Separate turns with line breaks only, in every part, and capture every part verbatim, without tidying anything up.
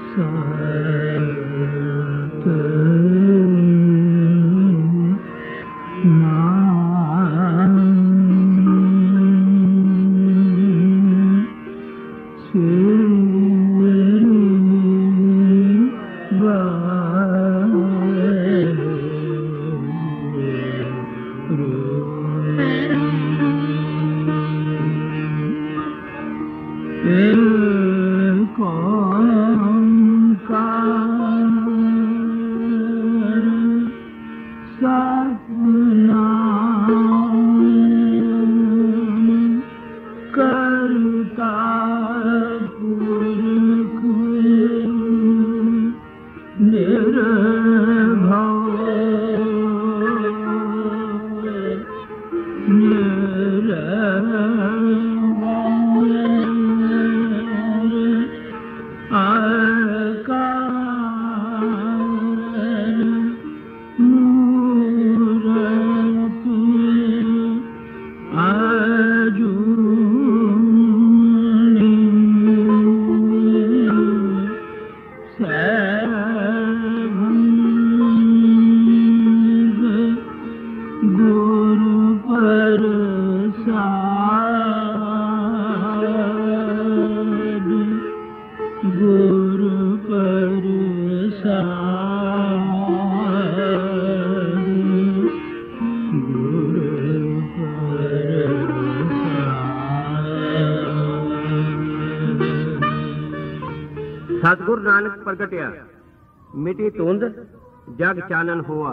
सतगुरु नानक प्रगटिया मिटी धुंध जग चानन होआ।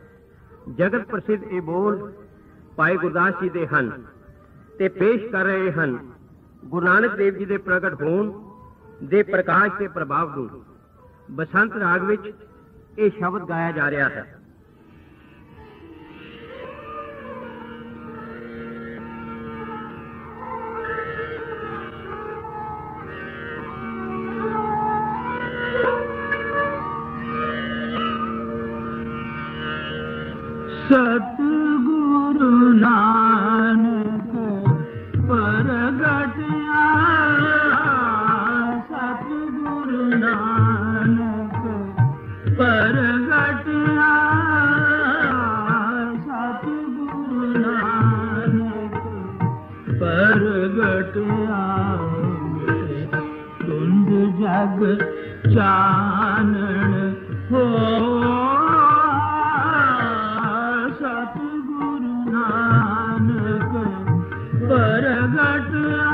जगत प्रसिद्ध ये बोल भाई गुरदास जी दे हन ते पेश कर रहे हन गुरु नानक देव जी दे प्रगट होण दे प्रकाश के प्रभाव नूं। बसंत राग विच ये शब्द गाया जा रहा है।
सतगुरु नानक प्रगटिया, सतगुरु नानक प्रगटिया, सतगुरु नानक प्रगटिया। धुंध जग चानन हो, प्रगटिया,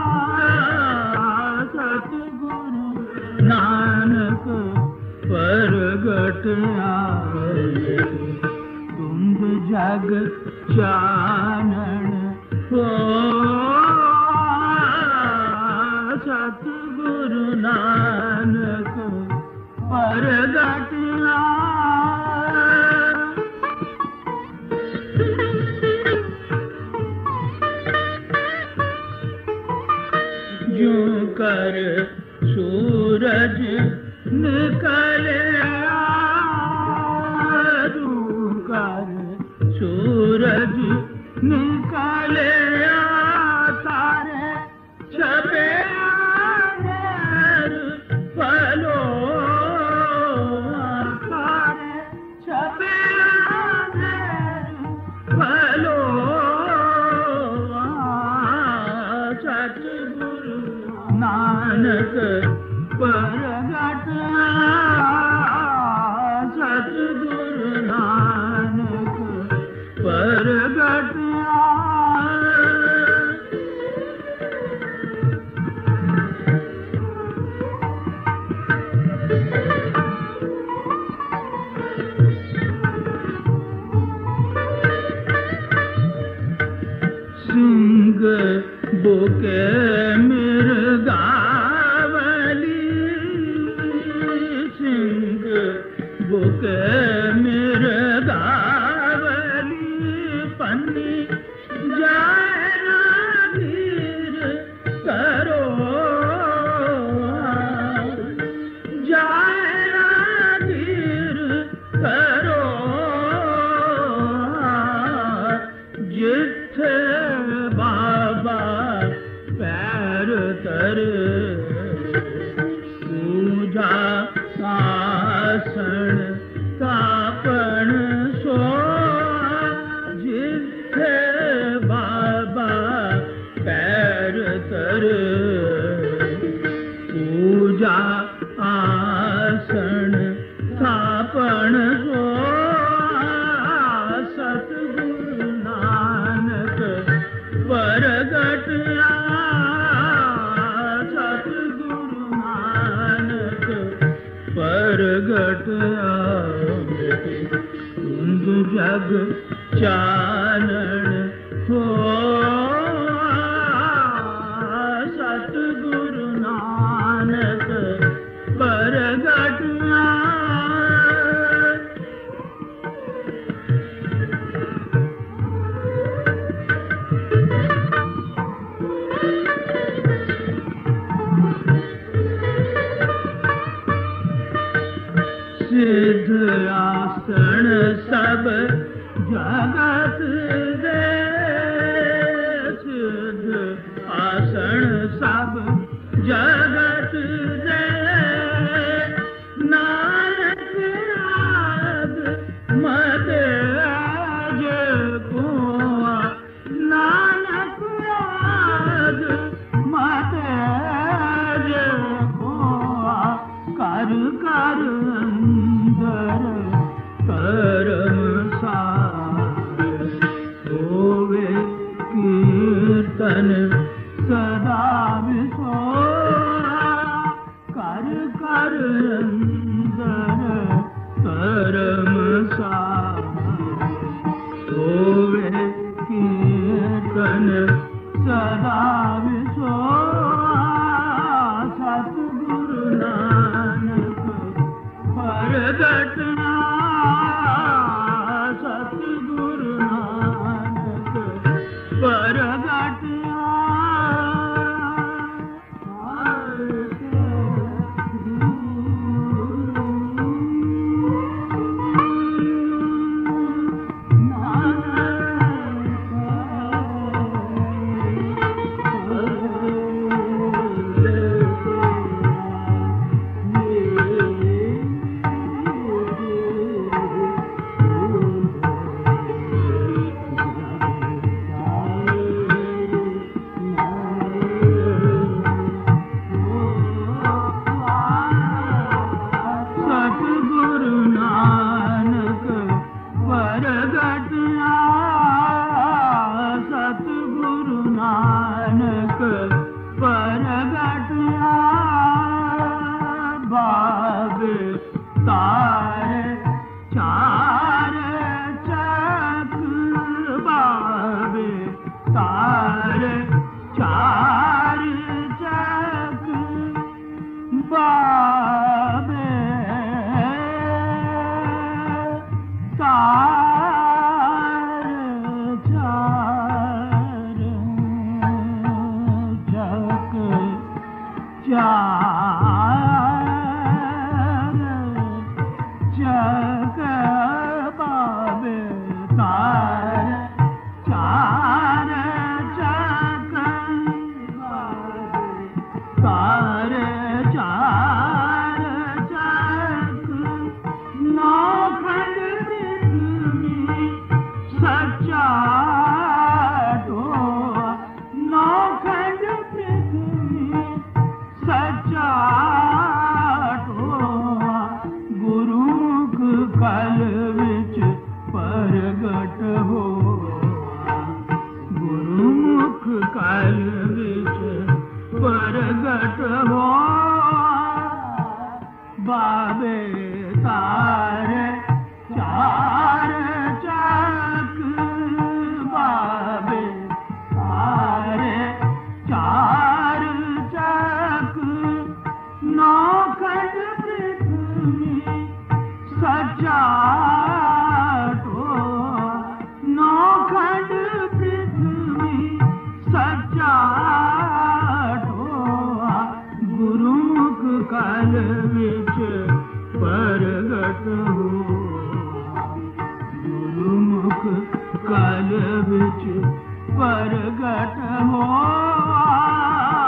सतगुरु नानक प्रगटिया। धुंध जग चानन हो, सतगुरु नानक प्रगटिया। यूं कर सूरज निकले, यूं कर सूरज निकले, तारे छपे फलो, तारे छपे फलो। सतगुरु नानक प्रगटिया, सतगुरु नानक प्रगटिया। सिंह बुके मृगावली, सिंह बुके मृगावली। पन्नी जाए राधीर करो, जाए राधीर करो। जिथे बाबा पैर तर पूजा आसन तापन सो जिथे बाबा पैर तर पूजा आसन तापन सो सतगुरु नानक परगट सतगुरु नानक परगट तुंद जग चानन हो सतगुरु नानक परगट सिद्ध आसन सब जगत दे सिद्ध आसन सब जगत दे नानक आद मत जे को नानक आद मत जे को कर कर परम सार होवे कीर्तन सदा विसोरा कर कर अंदर परम सार होवे कीर्तन सदा विसोरा सतगुरु नानक परगट सतगुरु नानक परगट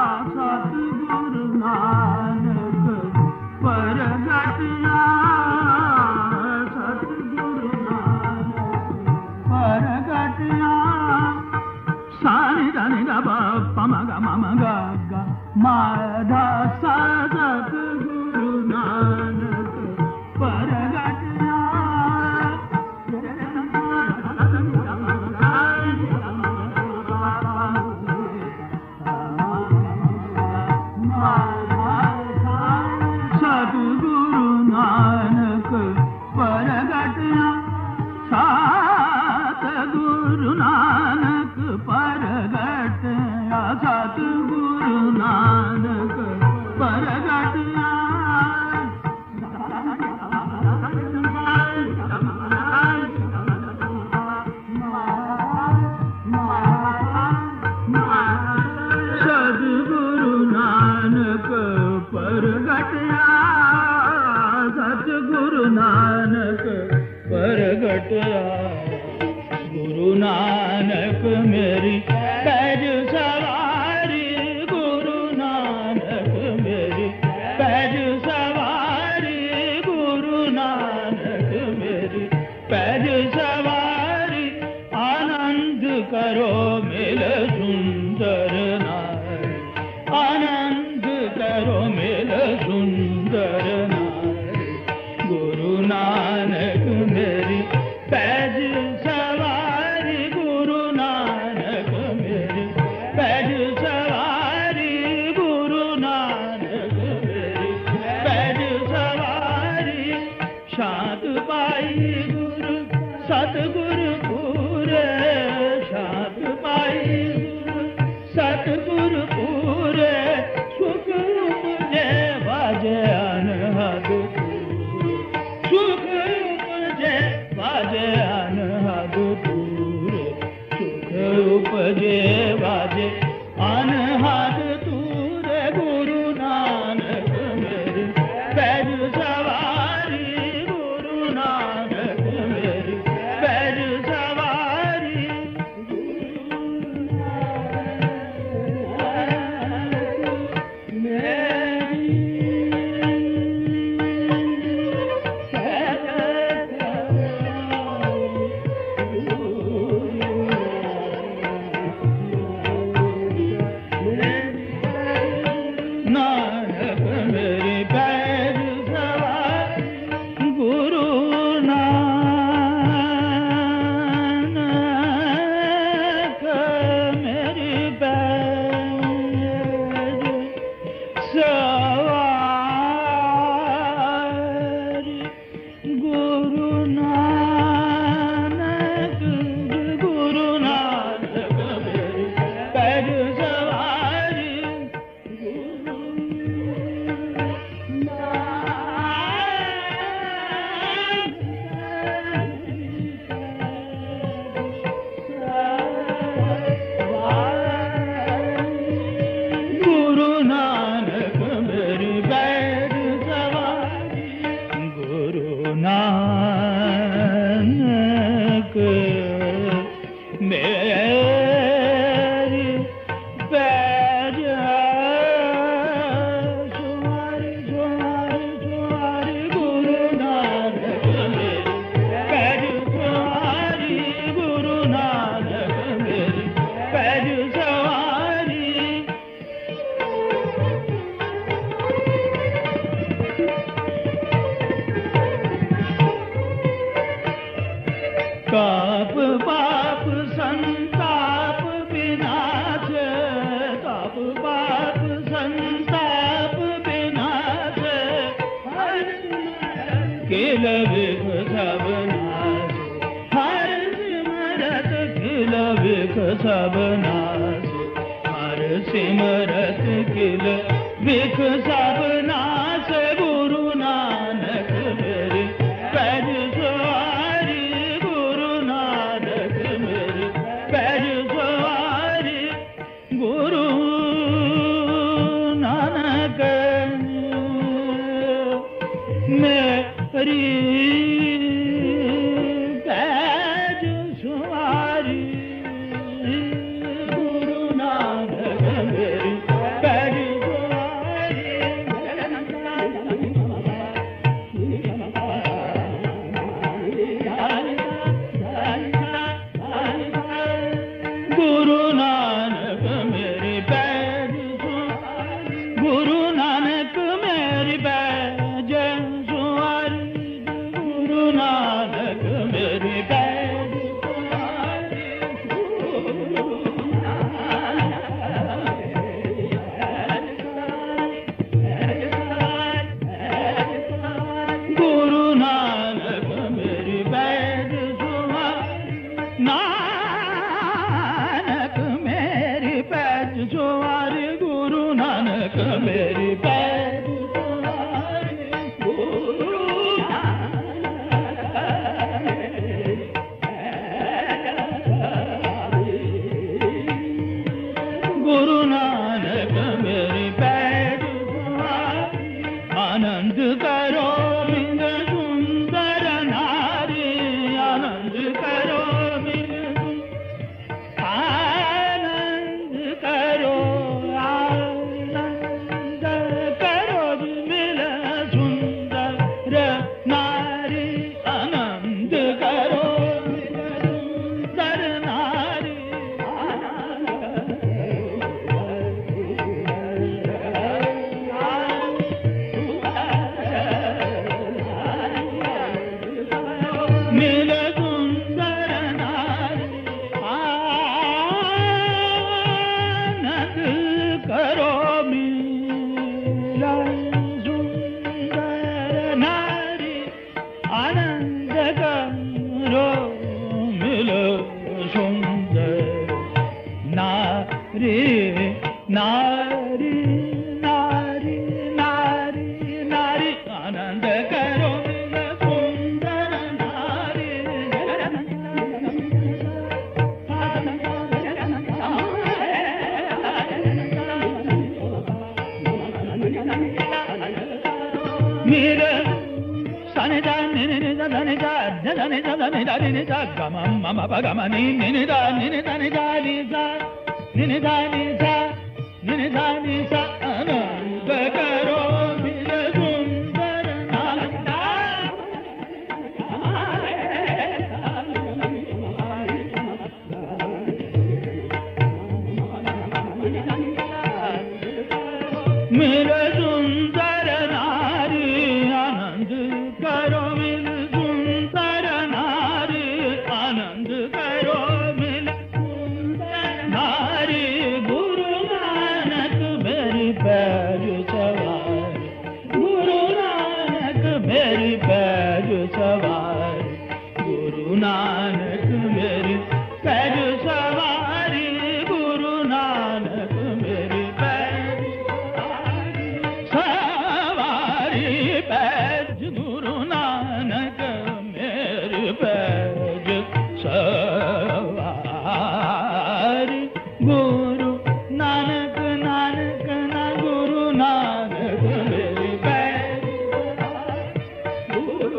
सतगुरु नानक परगट नानक परगटया सतगुरु नानक परगटया सतगुरु नानक परगटया सतगुरु नानक परगटया सतगुरु नानक परगटया गुरु नानक मेरी पैज सवारी गुरु नानक मेरी पैज सवारी गुरु नानक मेरी पैज सवारी आनंद करो मिल सुंदर नारी आनंद करो मिल सुंदर नारी गुरु नानक मेरी पैज सवारी गुरु नानक मेरी पैज सवारी गुरु नानक मेरी पैज सवारी शांत पाई गुरु सतगुरु पूरे शांत पाई गुरु सतगुरु पूरे सुख मुझे बाजे अनहद सुख मुझे बाजे अनहद दूर सुख उपजे बाजे अनहद दूर गुरु नानक मेरी पैज सवारी गुरु नानक मेरी पैज सवारी नानक मेरी पैज सवारी गुरु नानक मेरी पैज सवारी गुरु नानक गुरु नानक मेरी पैज सवारी गुरु नानक मेरी पैज सवारी गुरु नानक मेरी पैज सवारी सवारी सवारी गुरु नानक मेरी पैज सवारी गुरु नानक मेरी पैज सवारी ताप पाप संताप विनाश ताप पाप संताप विनाश किल विख सब नाश हर सिमरत किल विख सब नाश हर सिमरत किल विख सब नाश गुरु नानक मेरी पैज सवारी गुरु नानक मेरी पैज सवारी गुरु नानक मेरी पैज सवारी गुरु नानक मेरी पैज गुरु नानक मेरी पैज गुरु नानक मेरी पैज सवारी करो मिल सुंदर नारी आनंद करो मिल आनंद करो आनंद करो मिल सुंदर नारी आनंद करो मिल सुंदर नारी मिल सुंदर नारी आनंद करो मिल सुंदर नारी आनंद करो मिल सुंदर नारी नारी नारी नारी नारी आनंद करो मिल सुंदर नारी मिल सनि दा नि नि दा दा नि दा दा दा नि दा दा नि दा नि दा ग म म म प ग म नि नि नि दा नि नि दा नि दा नि दा नि नि दा नि दा नि नि दा नि दा आनंद करो मिल सुंदर नारी मिल सुंदर नारी आनंद करो मिल सुंदर नारी आनंद करो मिल सुंदर नारी गुरु नानक मेरी पैर सवार गुरु नानक मेरी पैर सवार गुरु नानक मेरी पैर सवारी गुरु नानक मेरी पैर सवारी पैज गुरु नानक मेरे पैज सवारी गुरु नानक नानक ना गुरु नानक मेरे पैज गुरु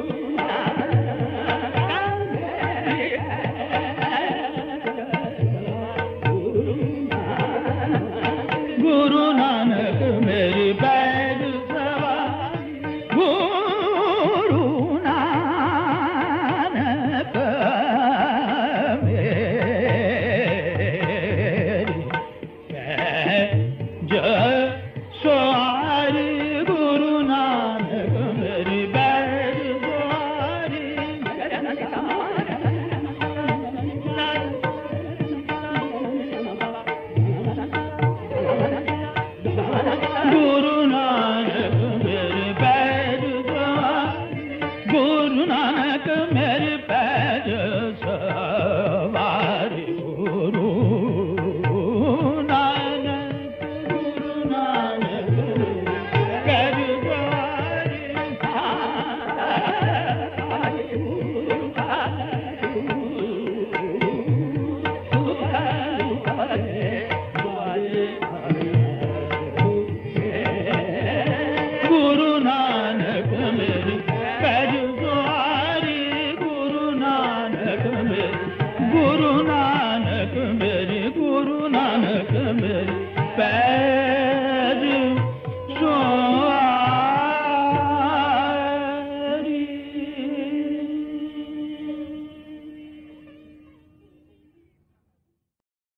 गुरु नानक मेरी पैज सवारी गुरु नानक मेरी पैज सवारी गुरु नानक मेरी पैज सवारी गुरु नानक मेरे पैर सवारी गुरु नानक मेरे पैर सवारी गुरु नानक गुरु नानक पैर गुरु नानक मेरी पैज सवारी गुरु नानक मेरी गुरु नानक मेरी गुरु नानक मेरी